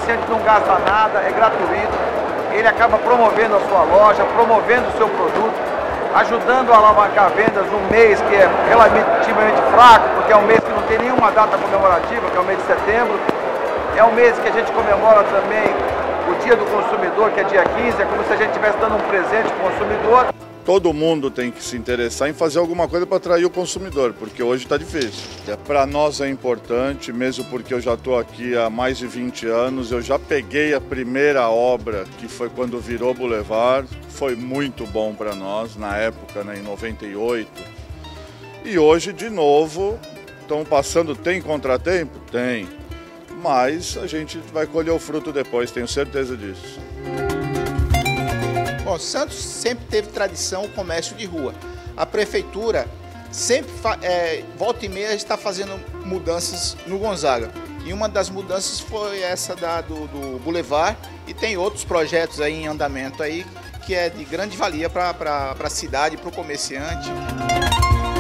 comerciante não gasta nada, é gratuito. Ele acaba promovendo a sua loja, promovendo o seu produto, ajudando a alavancar vendas num mês que é relativamente fraco, porque é um mês que não tem nenhuma data comemorativa, que é o mês de setembro. É um mês que a gente comemora também o Dia do Consumidor, que é dia 15, é como se a gente estivesse dando um presente para o consumidor. Todo mundo tem que se interessar em fazer alguma coisa para atrair o consumidor, porque hoje está difícil. Para nós é importante, mesmo porque eu já estou aqui há mais de 20 anos, eu já peguei a primeira obra, que foi quando virou Boulevard, foi muito bom para nós, na época, né, em 98. E hoje, de novo, estamos passando, tem contratempo? Tem, mas a gente vai colher o fruto depois, tenho certeza disso. Bom, Santos sempre teve tradição o comércio de rua. A prefeitura sempre, volta e meia, está fazendo mudanças no Gonzaga. E uma das mudanças foi essa do Boulevard, e tem outros projetos aí em andamento aí, que é de grande valia para a cidade, para o comerciante.